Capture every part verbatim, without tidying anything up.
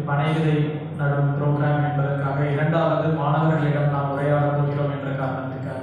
பனைவிதை நடும் ப்ரோக்ராம் என்பதற்காக இரண்டாவது மாணவர்களிடம் நாம் உரையாட போகிறோம் என்ற காரணத்திற்காக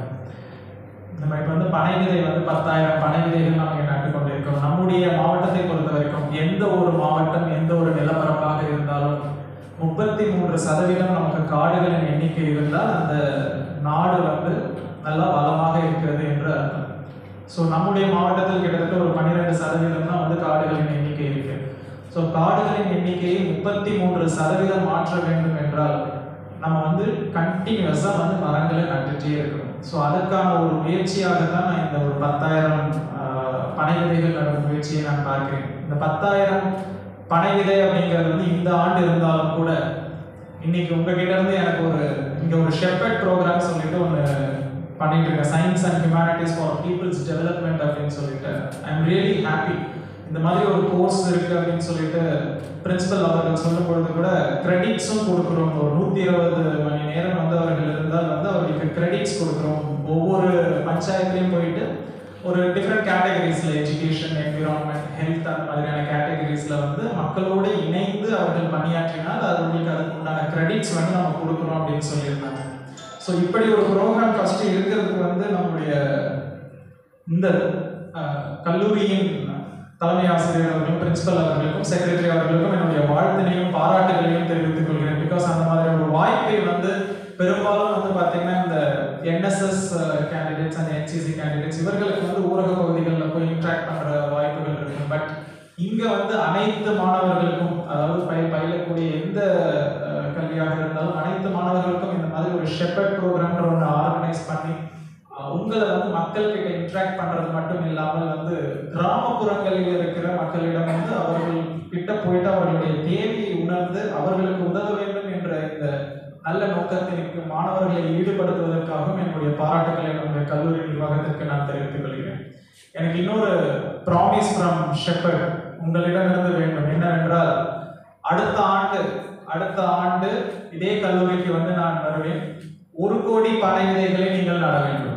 நம்ம இப்போ வந்து பனைவிதை வந்து பத்தாயிரம் பனைவிதைகள் நாம் இங்கே நட்டு கொண்டிருக்கிறோம். நம்முடைய மாவட்டத்தை பொறுத்த வரைக்கும் எந்த ஒரு மாவட்டம் எந்த ஒரு நிலப்பரப்பாக இருந்தாலும் முப்பத்தி மூன்று சதவீதம் நமக்கு காடுகளின் எண்ணிக்கை இருந்தால் அந்த நாடு வந்து நல்லா வளமாக இருக்கிறது என்று அர்த்தம். ஸோ நம்முடைய மாவட்டத்தில் கிட்டத்தட்ட ஒரு பன்னிரெண்டு சதவீதம் தான் வந்து காடுகளின் எண்ணிக்கை இருக்கு. ஸோ காடுகளின் எண்ணிக்கையை முப்பத்தி மூன்று சதவீதம் மாற்ற வேண்டும் என்றால் நம்ம வந்து கண்டினியூஸாக வந்து மரங்களை நட்டுட்டே இருக்கணும். ஸோ அதுக்கான ஒரு முயற்சியாக தான் நான் இந்த ஒரு பத்தாயிரம் பனை விதைகள் நடும் முயற்சியை நான் பார்க்கிறேன். இந்த பத்தாயிரம் பனை விதை அப்படிங்கிறது வந்து இந்த ஆண்டு இருந்தாலும் கூட இன்னைக்கு உங்ககிட்ட இருந்து எனக்கு ஒரு இங்க ஒரு ஷெப்பர்ட் ப்ரோக்ராம் சொல்லிட்டு ஒன்று பண்ணிட்டு இருக்கேன், science and humanities for people's development அப்படின்னு சொல்லிட்டு. I am really happy. இந்த மாதிரி ஒரு கோர்ஸ் இருக்கு அப்படின்னு சொல்லிட்டு பிரின்சிபல் அவர்கள் சொல்லும் பொழுது கூட கிரெடிட்ஸும் கொடுக்குறோம். ஒரு நூற்றி இருபது மணி நேரம் வந்து அவர்கள் இருந்தால் வந்து அவர்களுக்கு கிரெடிட்ஸ் கொடுக்குறோம். ஒவ்வொரு பஞ்சாயத்துலையும் போயிட்டு ஒரு டிஃப்ரெண்ட் கேட்டகரிஸில் எஜுகேஷன், என்விரான்மெண்ட், ஹெல்த் அந்த மாதிரியான கேட்டகரிஸில் வந்து மக்களோடு இணைந்து அவர்கள் பணியாற்றினால் அவர்களுக்கு அதுக்கு உண்டான கிரெடிட்ஸ் வந்து நம்ம கொடுக்குறோம் அப்படின்னு சொல்லியிருந்தாங்க. ஸோ இப்படி ஒரு ப்ரோக்ராம் ஃபஸ்ட்டு இருக்கிறதுக்கு வந்து நம்முடைய இந்த கல்லூரியின் தலைமை ஆசிரியர் அவர்களும் பிரின்சிபல் அவர்களுக்கும் செக்ரட்டரி அவர்களுக்கும் என்னுடைய வாழ்த்தினையும் பாராட்டுகளையும் தெரிவித்துக் கொள்கிறேன். பிகாஸ் அந்த மாதிரி ஒரு வாய்ப்பை வந்து பெரும்பாலும் வந்து பார்த்தீங்கன்னா இந்த NSS candidates and NCC candidates இவர்களுக்கு வந்து ஊரக பகுதிகளில் போய் இன்ட்ராக்ட் பண்ணுற வாய்ப்புகள் இருக்கும். பட் இங்கே வந்து அனைத்து மாணவர்களுக்கும், அதாவது பய பயிலக்கூடிய எந்த கல்வியாக இருந்தாலும் அனைத்து மாணவர்களுக்கும் இந்த மாதிரி ஒரு ஷெப்பர்ட் ப்ரோக்ராம் ஒன்று ஆர்கனைஸ் பண்ணி உங்களை வந்து மக்கள் கிட்ட இன்ட்ராக்ட் பண்றது மட்டும் இல்லாமல் வந்து கிராமப்புறங்களில் இருக்கிற மக்களிடம் வந்து அவர்கள் கிட்ட போயிட்டு அவர்களுடைய தேவையை உணர்ந்து அவர்களுக்கு உதவ வேண்டும் என்ற இந்த நல்ல நோக்கத்திற்கு மாணவர்களை ஈடுபடுத்துவதற்காகவும் என்னுடைய பாராட்டுகளை நம்முடைய கல்லூரி நிர்வாகத்திற்கு நான் தெரிவித்துக் கொள்கிறேன். எனக்கு இன்னொரு ப்ராமிஸ் ஃப்ரம் ஷெப்பர்ட் உங்களிடமிருந்து வேண்டும். என்னவென்றால் அடுத்த ஆண்டு அடுத்த ஆண்டு இதே கல்லூரிக்கு வந்து நான் வருவேன். ஒரு கோடி பனை விதைகளை நீங்கள் நட வேண்டும்.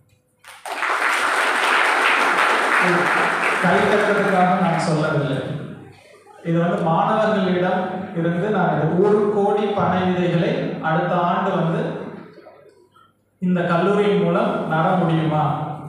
கை தட்டுறதுக்காக நான் சொல்லவில்லை. இது வந்து மாணவர்களிடம் இருந்து நான் ஒரு கோடி பனை விதைகளை அடுத்த ஆண்டு வந்து இந்த கல்லூரியின் மூலம் நட முடியுமா?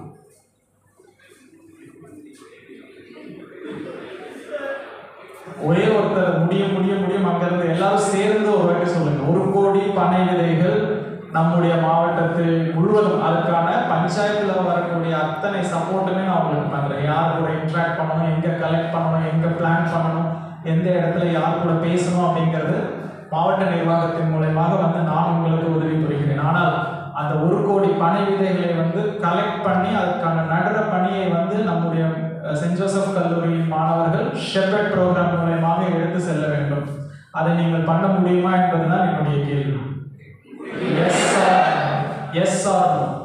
ஒரே ஒருத்தர் முடியும் முடியும் முடியும் அங்கிருந்து எல்லாரும் சேர்ந்து ஒரு வாட்டி சொல்லுங்க. ஒரு கோடி பனை விதைகள் நம்முடைய மாவட்டத்தில் முழுவதும் அதுக்கான பஞ்சாயத்தில் வரக்கூடிய அத்தனை சப்போர்ட்டுமே நான் உங்களுக்கு பண்ணுறேன். யார் கூட இன்ட்ராக்ட் பண்ணணும், எங்கே கலெக்ட் பண்ணணும், எங்கே பிளான் பண்ணணும், எந்த இடத்துல யார் கூட பேசணும் அப்படிங்கிறது மாவட்ட நிர்வாகத்தின் மூலமாக வந்து நான் உங்களுக்கு உதவி புரிகிறேன். ஆனால் அந்த ஒரு கோடி பனை விதைகளை வந்து கலெக்ட் பண்ணி அதுக்கான நடுற பணியை வந்து நம்முடைய சென்ட் ஜோசப் கல்லூரியின் மாணவர்கள் ஷெப்பர்ட் ப்ரோக்ராம் மூலமாக எடுத்து செல்ல வேண்டும். அதை நீங்கள் பண்ண முடியுமா என்பதுதான் என்னுடைய கேள்வி. Yes sir. Yes sir.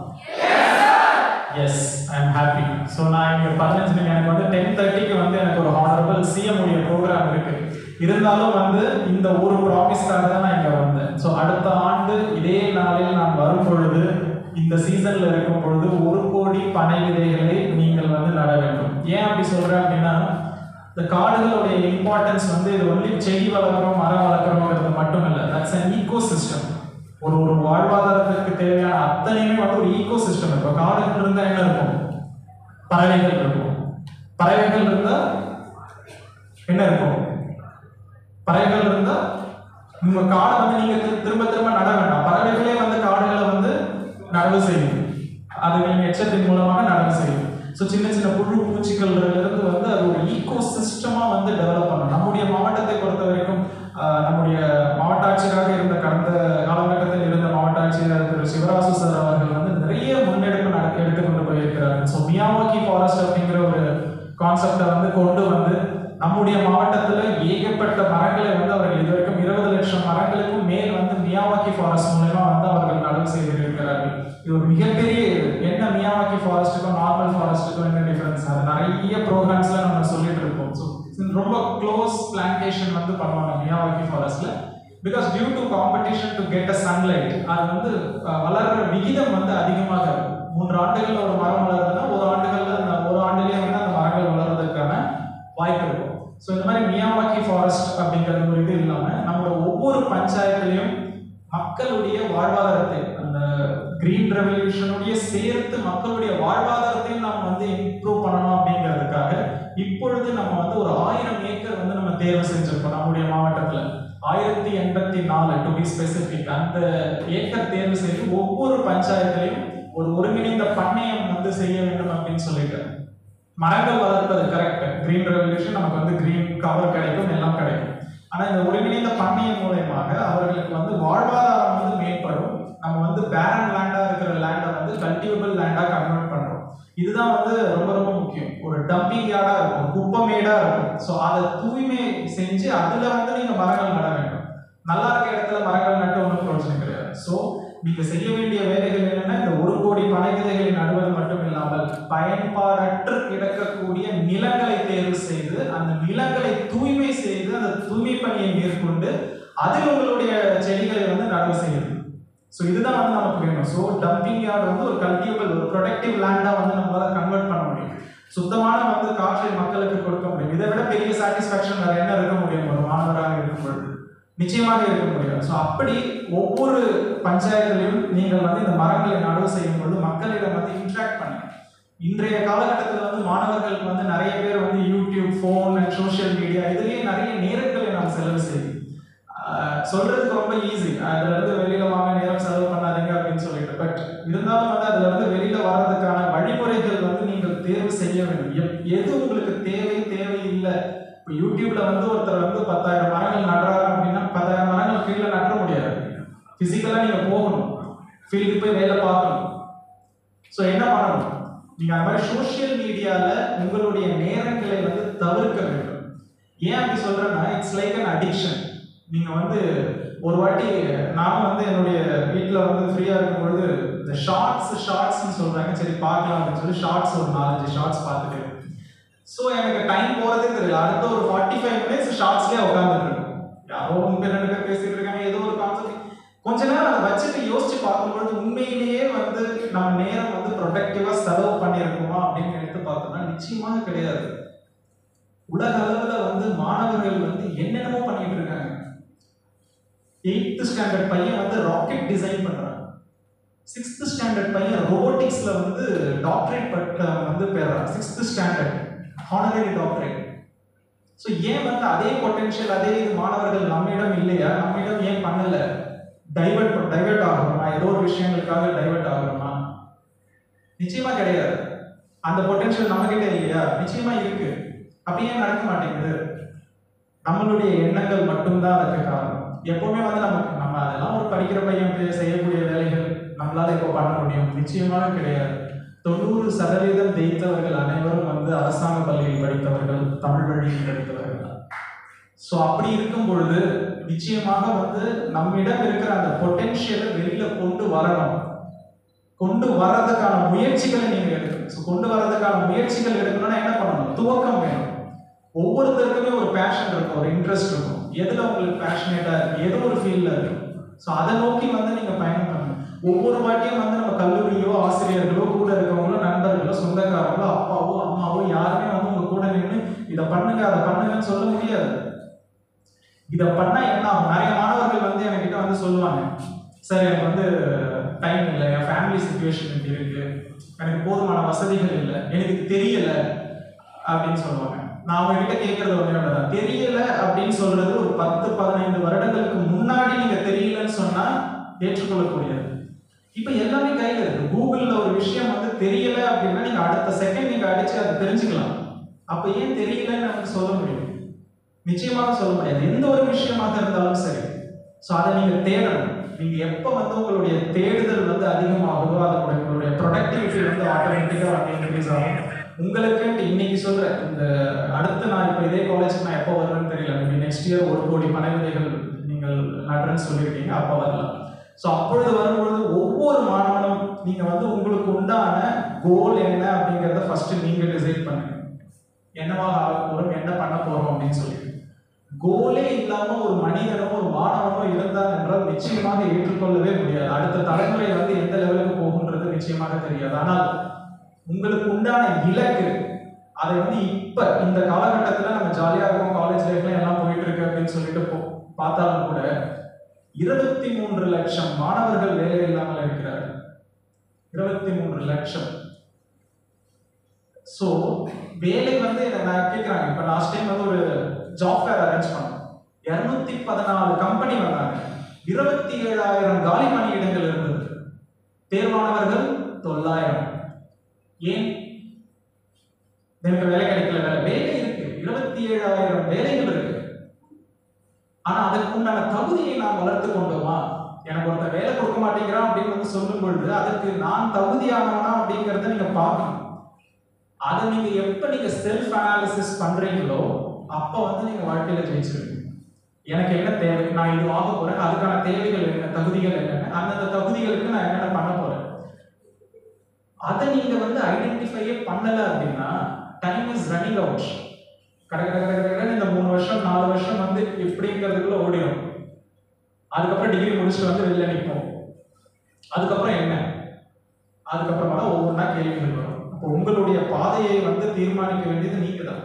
Yes, I am happy. So நான் இங்க பதினஞ்சு நிமிஷம் எனக்கு வந்து டென் தேர்ட்டிக்கு வந்து எனக்கு ஒரு ஹானரபிள் சிஎம் உடைய ப்ரோக்ராம் இருக்கு. இருந்தாலும் வந்து இந்த ஒரு ப்ராமிஸ்க்காக தான் நான் இங்க வந்தேன். ஸோ அடுத்த ஆண்டு இதே நாளில் நான் வரும் பொழுது இந்த சீசன்ல இருக்கும் பொழுது ஒரு கோடி பனை விதைகளை நீங்கள் வந்து நட வேண்டும். ஏன் அப்படி சொல்றேன் அப்படின்னா இந்த காடுகளுடைய இம்பார்ட்டன்ஸ் வந்து இது ஒன்லி செடி வளர்க்குறோம் மரம் வளர்க்குறோங்கிறது மட்டும் இல்லை. That's an ecosystem. ஒரு ஒரு வாழ்வாதாரத்திற்கு தேவையான அத்தனையுமே வந்து ஒரு ஈகோ சிஸ்டம் இருக்கும். காடுகள் இருந்தால் என்ன இருக்கும்? பறவைகள் இருக்கும். பறவைகள் இருந்தால் என்ன இருக்கும்? பறவைகள் இருந்தால் உங்க காடை வந்து நீங்க திரும்ப திரும்ப நட வேண்டாம். பறவைகளே வந்து காடுகளை வந்து நடவு செய்யும். அது நீங்க எச்சத்தின் மூலமாக நடவு செய்யும். ஸோ சின்ன சின்ன புழு பூச்சிகள்ல இருந்து வந்து அது ஒரு ஈகோ சிஸ்டமா வந்து டெவலப் பண்ணணும். நம்முடைய மாவட்டத்தை பொறுத்த வரைக்கும் நம்முடைய மாவட்ட ஆட்சியராக இருந்த கடந்த காலகட்டத்தில் இருந்த மாவட்ட ஆட்சியர் திரு சிவராசு சார் அவர்கள் வந்து நிறைய முன்னெடுப்பு நடக்க எடுத்துக்கொண்டு போயிருக்கிறார். ஸோ மியாவாக்கி ஃபாரஸ்ட் அப்படிங்கிற ஒரு கான்செப்டை வந்து கொண்டு வந்து நம்முடைய மாவட்டத்தில் ஏகப்பட்ட மரங்களை வந்து அவர்கள் இது வரைக்கும் இருபது லட்சம் மரங்களுக்கும் மேல் வந்து மியாவாக்கி ஃபாரஸ்ட் மூலமா வந்து அவர்கள் நடவு செய்திருக்கிறார்கள். இது ஒரு மிகப்பெரிய என்ன மியாவாக்கி ஃபாரஸ்ட்டுக்கும் நார்மல் ஃபாரஸ்ட்டுக்கும் என்ன டிஃபரன்ஸ்? அது நிறைய ப்ரோக்ராம்ஸ்ல நம்ம சொல்லிட்டு இருக்கோம். ஸோ ரொம்ப க்ளோஸ் பிளான்டேஷன் வந்து பண்ணுவாங்க மியாவாக்கி ஃபாரஸ்ட்ல. Because due to competition to get a sunlight அது வந்து வளர்ற விகிதம் வந்து அதிகமாக இருக்கும். மூன்று ஆண்டுகள்ல ஒரு மரம் வளருதுன்னா ஒரு ஆண்டுகள்ல ஒரு ஆண்டுலேயே வந்து அந்த மரங்கள் வளர்றதுக்கான வாய்ப்பு இருக்கும். ஸோ இந்த மாதிரி மியாவாக்கி ஃபாரஸ்ட் அப்படிங்கிறது ஒரு இது இல்லாமல் நம்மளோட ஒவ்வொரு பஞ்சாயத்துலையும் மக்களுடைய வாழ்வாதாரத்தை, அந்த கிரீன் ரெவல்யூஷனுடைய சேர்த்து மக்களுடைய வாழ்வாதாரத்தையும் நம்ம வந்து இம்ப்ரூவ் பண்ணணும் அப்படிங்கிறதுக்காக இப்பொழுது நம்ம வந்து ஒரு ஆயிரம் ஏக்கர் வந்து நம்ம தேர்வு செஞ்சிருக்கோம் நம்முடைய மாவட்டத்துல. ஆயிரத்தி எண்பத்தி நாலு டு பி ஸ்பெசிபிக். அந்த ஏக்கர் தேர்வு செய்து ஒவ்வொரு பஞ்சாயத்திலையும் ஒரு ஒருங்கிணைந்த பண்ணையம் வந்து செய்ய வேண்டும் அப்படின்னு சொல்லிட்டு மரங்கள் வளர்ப்பது கரெக்ட். கிரீன் ரெவல்யூஷன் நமக்கு வந்து கிரீன் கவர் கிடைக்கும், எல்லாம் கிடைக்கும். ஆனா இந்த ஒருங்கிணைந்த பண்ணையம் மூலயமாக அவர்களுக்கு வந்து வாழ்வாதாரம் வந்து மேம்படும். நம்ம வந்து பேரன் லேண்டா இருக்கிற லேண்டை வந்து கல்டிவபிள் லேண்டா கன்வெர்ட் பண்றோம். இதுதான் வந்து ரொம்ப ரொம்ப முக்கியம். ஒரு டம்பிங் யார்டா இருக்கும், குப்பமேடா இருக்கும். ஸோ அதை தூய்மை செஞ்சு அதுல வந்து நீங்க மரங்கள் நட வேண்டும். நல்லா இருக்க இடத்துல மரங்கள் நட்டு ஒன்றும் பிரச்சனை கிடையாது. ஸோ நீங்க செய்ய வேண்டிய வேலைகள் என்னன்னா, இந்த ஒரு கோடி பனை விதைகளை நடுவது மட்டும் இல்லாமல் பயன்பாடற்று கிடக்கக்கூடிய நிலங்களை தேர்வு செய்து அந்த நிலங்களை தூய்மை செய்து அந்த தூய்மை பணியை மேற்கொண்டு அதில் உங்களுடைய செடிகளை வந்து நடவு செய்யுது. ஸோ இதுதான் வந்து நமக்கு வேணும். ஸோ டம்பிங் யார்டு வந்து ஒரு கல்டிவபிள், ஒரு ப்ரொடக்டிவ் லேண்டா வந்து நம்மளால கன்வெர்ட் பண்ண முடியும். சுத்தமான வந்து காற்றை மக்களுக்கு கொடுக்க முடியும். இதை விட பெரிய சாட்டிஸ்ஃபேக்ஷன் வேற என்ன இருக்க முடியும் ஒரு மாணவராக இருக்கும் பொழுது? நிச்சயமாக இருக்க முடியாது. ஸோ அப்படி ஒவ்வொரு பஞ்சாயத்திலையும் நீங்கள் வந்து இந்த மரங்களை நடவு செய்யும் பொழுது மக்களிடம் வந்து இன்ட்ராக்ட் பண்ணுங்க. இன்றைய காலகட்டத்தில் வந்து மாணவர்களுக்கு வந்து நிறைய பேர் வந்து YouTube, phone and social media இதுலேயே நிறைய நேரங்களை நாம் செலவு செய்யும். சொல்றதுக்கு ரொம்ப ஈஸி, அதுல இருந்து வெளியில வாங்க, நேரம் செலவு பண்ணாதீங்க அப்படின்னு சொல்லிட்டு. பட் இருந்தாலும் வந்து அதுல இருந்து வெளியில வர்றதுக்கான வழிமுறைகள் வந்து நீங்கள் தேர்வு செய்ய வேண்டும். எது உங்களுக்கு தேவை தேவை இல்லை. இப்போ யூடியூப்ல வந்து ஒருத்தர் வந்து பத்தாயிரம் மரங்கள் நடுறாரு அப்படின்னா பத்தாயிரம் மரங்கள் ஃபீல்ட்ல நட முடியாது. பிசிக்கலா நீங்க போகணும், ஃபீல்டுக்கு போய் வேலை பார்க்கணும். ஸோ என்ன பண்ணணும், நீங்க அந்த மாதிரி சோஷியல் மீடியால உங்களுடைய நேரங்களை வந்து தவிர்க்க வேண்டும். ஏன் அப்படி சொல்றேன்னா, இட்ஸ் லைக் அன் அடிக்ஷன். நீங்க வந்து ஒரு வாட்டி நானும் வந்து என்னுடைய வீட்டில் வந்து ஃப்ரீயா இருக்கும் பொழுது இந்த ஷார்ட்ஸ் ஷார்ட்ஸ்ன்னு சொல்றாங்க, சரி பார்க்கலாம் அப்படின்னு சொல்லி ஷார்ட்ஸ் ஒரு நாலஞ்சு ஷார்ட்ஸ் பார்த்துட்டு, ஸோ எனக்கு டைம் போறதே தெரியல. அடுத்த ஒரு ஃபார்ட்டி ஃபைவ் மினிட்ஸ் ஷார்ட்ஸ்லேயே உட்காந்துட்டு இருக்கேன். யாரோ உங்க ரெண்டு பேர் பேசிட்டு இருக்காங்க, ஏதோ ஒரு கான்செப்ட். கொஞ்ச நேரம் அதை வச்சுட்டு யோசிச்சு பார்க்கும்பொழுது உண்மையிலேயே வந்து நம்ம நேரம் வந்து ப்ரொடக்டிவா செலவு பண்ணியிருக்கோமா அப்படின்னு எடுத்து பார்த்தோம்னா நிச்சயமாக கிடையாது. உலக அளவுல வந்து மாணவர்கள் வந்து என்னென்னமோ பண்ணிட்டு இருக்காங்க. எயித்து ஸ்டாண்டர்ட் பையன் வந்து ராக்கெட் டிசைன் பண்றான். சிக்ஸ்த் ஸ்டாண்டர்ட் பையன் ரோபோட்டிக்ஸ்ல வந்து டாக்டரேட் பட்ட வந்து பெறான். Sixth standard honorary doctorate. So ஏன் வந்து அதே பொட்டென்ஷியல் அதே இது மாணவர்கள் நம்மிடம் இல்லையா? நம்மிடம் ஏன் பண்ணல? டைவர்ட் டைவர்ட் ஆகணுமா? ஏதோ ஒரு விஷயங்களுக்காக டைவர்ட் ஆகணுமா? நிச்சயமா கிடையாது. அந்த பொட்டென்ஷியல் நம்ம கிட்ட இல்லையா? நிச்சயமா இருக்கு. அப்படியே நடக்க மாட்டேங்குது. நம்மளுடைய எண்ணங்கள் மட்டும்தான் அதுக்கு காரணம். எப்பவுமே வந்து நமக்கு நம்ம அதெல்லாம் ஒரு படிக்கிற பையன் செய்யக்கூடிய வேலைகள் நம்மளால இப்போ பண்ண முடியும்? நிச்சயமாக கிடையாது. தொண்ணூறு சதவீதம் ஜெயித்தவர்கள் அனைவரும் வந்து அரசாங்க பள்ளியில் படித்தவர்கள், தமிழ் வழியில் படித்தவர்கள். ஸோ அப்படி இருக்கும் பொழுது நிச்சயமாக வந்து நம்மிடம் இருக்கிற அந்த பொட்டென்ஷியலை வெளியில கொண்டு வரணும். கொண்டு வர்றதுக்கான முயற்சிகளை நீங்க எடுக்கணும். ஸோ கொண்டு வர்றதுக்கான முயற்சிகள் எடுக்கணும்னா என்ன பண்ணணும்? துவக்கம் வேணும். ஒவ்வொருத்தருக்குமே ஒரு பேஷன் இருக்கும், ஒரு இன்ட்ரெஸ்ட் இருக்கும். எதுல உங்களுக்கு பேஷனேட்டா இருக்கு, ஏதோ ஒரு ஃபீல்ட்ல இருக்கும். ஸோ அதை நோக்கி வந்து நீங்க பயணம் பண்ணணும். ஒவ்வொரு வாட்டியும் வந்து நம்ம கல்லூரியோ, ஆசிரியர்களோ, கூட இருக்கவங்களோ, நண்பர்களோ, சொந்தக்காரங்களோ, அப்பாவோ அம்மாவோ யாருமே வந்து உங்க கூட நின்று இதை பண்ணுங்க அதை பண்ணுங்கன்னு சொல்ல முடியாது. இதை பண்ணா என்ன ஆகும்? நிறைய மாணவர்கள் வந்து என்கிட்ட வந்து சொல்லுவாங்க, சார் எனக்கு வந்து டைம் இல்லை, என் ஃபேமிலி சிச்சுவேஷன் இப்படி இருக்கு, எனக்கு போதுமான வசதிகள் இல்லை, எனக்கு தெரியல அப்படின்னு சொல்லுவாங்க. நான் அவங்ககிட்ட கேட்கறது ஒண்ணே ஒண்ணுதான், தெரியல அப்படின்னு சொல்றது ஒரு பத்து பதினைந்து வருடங்களுக்கு முன்னாடி நீங்க தெரியலன்னு சொன்னா ஏற்றுக்கொள்ளக்கூடியது. இப்ப எல்லாமே கையில இருக்கு. கூகுள்ல ஒரு விஷயம் வந்து தெரியல அப்படின்னா நீங்க அடுத்த செகண்ட் நீங்க அடிச்சு அதை தெரிஞ்சுக்கலாம். அப்ப ஏன் தெரியலன்னு நமக்கு சொல்ல முடியும்? நிச்சயமாக சொல்ல முடியாது. எந்த ஒரு விஷயமாக இருந்தாலும் சரி. ஸோ அதை நீங்க தேடணும். நீங்க எப்ப வந்து உங்களுடைய தேடுதல் வந்து அதிகமாகுதோ அதோட உங்களுடைய ப்ரொடக்டிவிட்டி வந்து ஆட்டோமேட்டிக்கா வந்து இன்க்ரீஸ் ஆகும். உங்களுக்கு இன்னைக்கு சொல்ற இந்த அடுத்து நான் இப்போ இதே காலேஜ் நான் எப்போ வருவேன்னு தெரியல. நெக்ஸ்ட் இயர் ஒரு கோடி பனை விதைகள் நீங்கள் நடுறேன்னு சொல்லியிருக்கீங்க, அப்போ வரலாம். ஸோ அப்பொழுது வரும்பொழுது ஒவ்வொரு மாணவனும் நீங்க வந்து உங்களுக்கு உண்டான கோல் என்ன அப்படிங்கிறத ஃபர்ஸ்ட் நீங்க டிசைட் பண்ணுங்க. என்னவாக ஆக போறோம், என்ன பண்ண போறோம் அப்படின்னு சொல்லி. கோலே இல்லாம ஒரு மனிதனோ ஒரு மாணவனோ இருந்தான் என்றால் நிச்சயமாக ஏற்றுக்கொள்ளவே முடியாது. அடுத்த தலைமுறை வந்து எந்த லெவலுக்கு போகுன்றது நிச்சயமாக தெரியாது. ஆனால் உங்களுக்கு உண்டான இலக்கு அதை வந்து இப்ப இந்த காலகட்டத்தில் நம்ம ஜாலியா இருக்கோம், காலேஜ் லைஃப்ல எல்லாம் போயிட்டு இருக்கு அப்படின்னு சொல்லி சொல்லிட்டு போ பார்த்தாலும் கூட இருபத்தி மூன்று லட்சம் மாணவர்கள் வேலை இல்லாமல் இருக்கிறார்கள். இருபத்தி மூன்று லட்சம். ஸோ வேலை வந்து நான் கேட்குறாங்க. இப்போ லாஸ்ட் டைம் வந்து ஒரு ஜாப் ஃபேர் அரேஞ்ச் பண்ணோம். இருநூத்தி பதினாலு கம்பெனி வந்தாங்க. இருபத்தி ஏழாயிரம் காலி பணியிடங்கள் இருந்தது. தேர்வானவர்கள் தொள்ளாயிரம். ஏன் எனக்கு வேலை கிடைக்கல? வேலை வேலை இருக்கு, இருபத்தி ஏழாயிரம் வேலைகள் இருக்கு. ஆனா அதற்கு உண்டான தகுதியை நாம் வளர்த்து கொண்டோமா? எனக்கு ஒருத்தர் வேலை கொடுக்க மாட்டேங்கிறான் அப்படின்னு வந்து சொல்லும் பொழுது அதற்கு நான் தகுதியானவனா அப்படிங்கிறத நீங்க பார்க்கணும். அதை நீங்க எப்ப நீங்க செல்ஃப் அனாலிசிஸ் பண்றீங்களோ அப்ப வந்து நீங்க வாழ்க்கையில ஜெயிச்சிருவீங்க. எனக்கு என்ன தேவை, நான் இது ஆக போறேன், அதுக்கான தேவைகள் என்ன, தகுதிகள் என்னென்ன, அந்தந்த தகுதிகளுக்கு நான் என்னென்ன பண்ண போறேன், அதை நீங்க வந்து ஐடென்டிஃபையே பண்ணல அப்படின்னா டைம் இஸ் ரன்னிங் அவுட். கடை கடை கடை இந்த மூணு வருஷம் நாலு வருஷம் வந்து இப்படிங்கிறதுக்குள்ள ஓடிடும். அதுக்கப்புறம் டிகிரி முடிச்சுட்டு வந்து வெளில நிற்போம். அதுக்கப்புறம் என்ன? அதுக்கப்புறமா தான் ஒவ்வொன்றா கேள்விகள் வரும். அப்போ உங்களுடைய பாதையை வந்து தீர்மானிக்க வேண்டியது நீங்க தான்.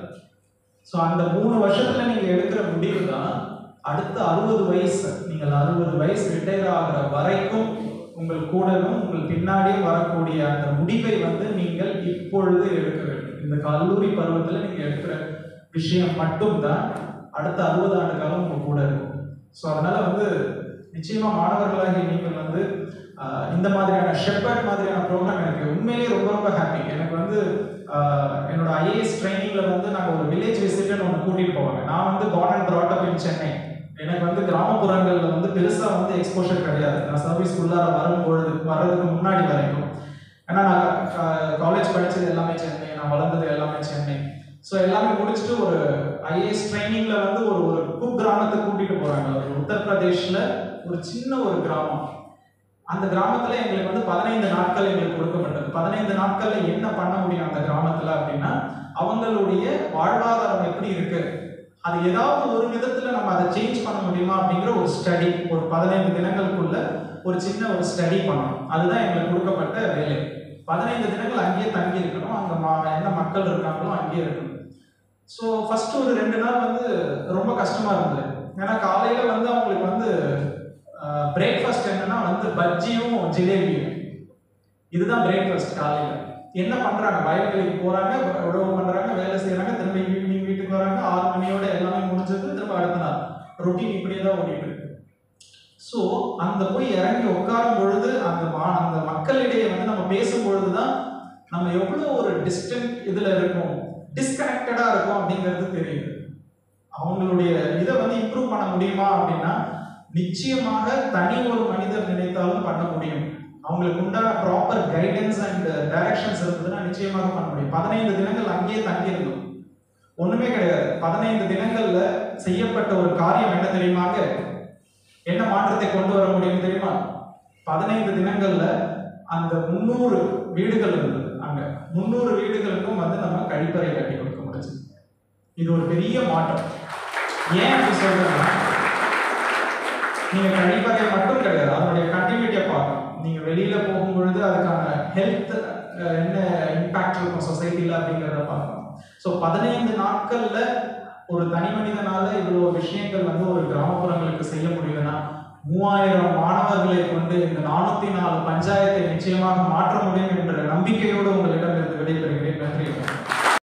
ஸோ அந்த மூணு வருஷத்துல நீங்க எடுக்கிற முடிவு தான் அடுத்த அறுபது வயசு, நீங்கள் அறுபது வயசு ரிட்டையர் ஆகிற வரைக்கும் உங்கள் கூடவும் உங்கள் பின்னாடியும் வரக்கூடிய அந்த முடிவை வந்து நீங்கள் இப்பொழுது எடுக்க வேண்டும். இந்த கல்லூரி பருவத்தில் நீங்கள் எடுக்கிற விஷயம் மட்டும்தான் அடுத்த அறுபது ஆண்டு காலம் உங்க கூட இருக்கும். ஸோ அதனால வந்து நிச்சயமா மாணவர்களாகி நீங்கள் வந்து இந்த மாதிரியான ஷெப்பர்ட் மாதிரியான ப்ரோக்ராம் எனக்கு உண்மையிலேயே ரொம்ப ரொம்ப ஹாப்பி. எனக்கு வந்து என்னோட ஐஏஎஸ் ட்ரைனிங்ல வந்து நாங்கள் ஒரு வில்லேஜ் விசிட்னு ஒன்று கூட்டிட்டு போவாங்க. நான் வந்து born and brought up in Chennai. எனக்கு வந்து கிராமப்புறங்கள்ல வந்து பெருசா வந்து எக்ஸ்போஷர் கிடையாது. நான் சர்வீஸ் உள்ளார வரும்பொழுது வர்றதுக்கு முன்னாடி வரைக்கும். ஏன்னா நான் காலேஜ் படிச்சது எல்லாமே சென்னை, நான் வளர்ந்தது எல்லாமே சென்னை. ஸோ எல்லாமே முடிச்சுட்டு ஒரு ஐஏஎஸ் ட்ரைனிங்ல வந்து ஒரு ஒரு குக் கிராமத்தை கூட்டிட்டு போறாங்க. ஒரு உத்தரப்பிரதேஷ்ல ஒரு சின்ன ஒரு கிராமம். அந்த கிராமத்துல எங்களுக்கு வந்து பதினைந்து நாட்கள் எங்களுக்கு கொடுக்கப்பட்டது. பதினைந்து நாட்கள்ல என்ன பண்ண முடியும் அந்த கிராமத்துல அப்படின்னா, அவங்களுடைய வாழ்வாதாரம் எப்படி இருக்கு, அது ஏதாவது ஒரு விதத்துல நம்ம அதை சேஞ்ச் பண்ண முடியுமா அப்படிங்கிற ஒரு ஸ்டடி, ஒரு பதினைந்து தினங்களுக்குள்ள ஒரு சின்ன ஒரு ஸ்டடி பண்ணணும். அதுதான் எங்களுக்கு கொடுக்கப்பட்ட வேலை. பதினைந்து தினங்கள் அங்கேயே தங்கி இருக்கணும், அங்க என்ன மக்கள் இருக்காங்களோ அங்கேயே இருக்கணும். ஸோ ஃபர்ஸ்ட் ஒரு ரெண்டு நாள் வந்து ரொம்ப கஷ்டமா இருந்தது. ஏன்னா காலையில வந்து அவங்களுக்கு வந்து பிரேக்ஃபாஸ்ட் என்னன்னா வந்து பஜ்ஜியும் ஜிலேபியும், இதுதான் பிரேக்ஃபாஸ்ட் காலையில. என்ன பண்றாங்க, வயல்வெளிக்கு போறாங்க, உழவு பண்றாங்க, வேலை செய்யறாங்க, திரும்ப ஈவினிங் வீட்டுக்கு வராங்க, ஆறு மணியோட எல்லாமே முடிஞ்சது, திரும்ப அடுத்த நாள் ரொட்டீன் இப்படியே தான் ஓடிட்டு இருக்கு. ஸோ அந்த போய் இறங்கி உட்காரும் பொழுது அந்த அந்த மக்களிடையே வந்து நம்ம பேசும் பொழுதுதான் நம்ம எவ்வளவு ஒரு டிஸ்டன்ட் இதுல இருக்கோம், டிஸ்கனெக்டடா இருக்கும் அப்படிங்கிறது தெரியுது. அவங்களுடைய இதை வந்து இம்ப்ரூவ் பண்ண முடியுமா அப்படின்னா நிச்சயமாக தனி ஒரு மனிதர் நினைத்தாலும் பண்ண முடியும். அவங்களுக்கு உண்டான ப்ராப்பர் கைடன்ஸ் அண்ட் டைரக்ஷன்ஸ் இருந்ததுன்னா நிச்சயமாக பண்ண முடியும். பதினைந்து தினங்கள் அங்கேயே தங்கியிருந்தோம், ஒண்ணுமே கிடையாது. பதினைந்து தினங்கள்ல செய்யப்பட்ட ஒரு காரியம் என்ன தெரியுமாங்க? என்ன மாற்றத்தை கொண்டு வர முடியும் தெரியுமா? பதினைந்து தினங்கள்ல அந்த முன்னூறு வீடுகள் இருந்தது. அங்க முன்னூறு வீடுகளுக்கும் வந்து நம்ம கழிப்பறை கட்டி கொடுக்க முடிஞ்சது. இது ஒரு பெரிய மாற்றம். ஏன் அப்படி சொல்றேன்னா, நீங்க கழிப்பறை மட்டும் கிடையாது, அதனுடைய கண்டினியூட்டியை பார்க்கணும். நீங்க வெளியில போகும் பொழுது அதுக்கான ஹெல்த் என்ன இம்பாக்ட் இருக்கும் சொசைட்டில அப்படிங்கிறத பார்க்கணும். ஸோ பதினைந்து நாட்கள்ல ஒரு தனி மனிதனால இவ்வளவு விஷயங்கள் வந்து ஒரு கிராமப்புறங்களுக்கு செய்ய முடியுதுன்னா, மூவாயிரம் மாணவர்களை கொண்டு இந்த நானூத்தி நாலு பஞ்சாயத்தை நிச்சயமாக மாற்ற முடியும் என்ற நம்பிக்கையோடு உங்களிடம் இருந்து விடைபெறுகிறேன். நன்றி.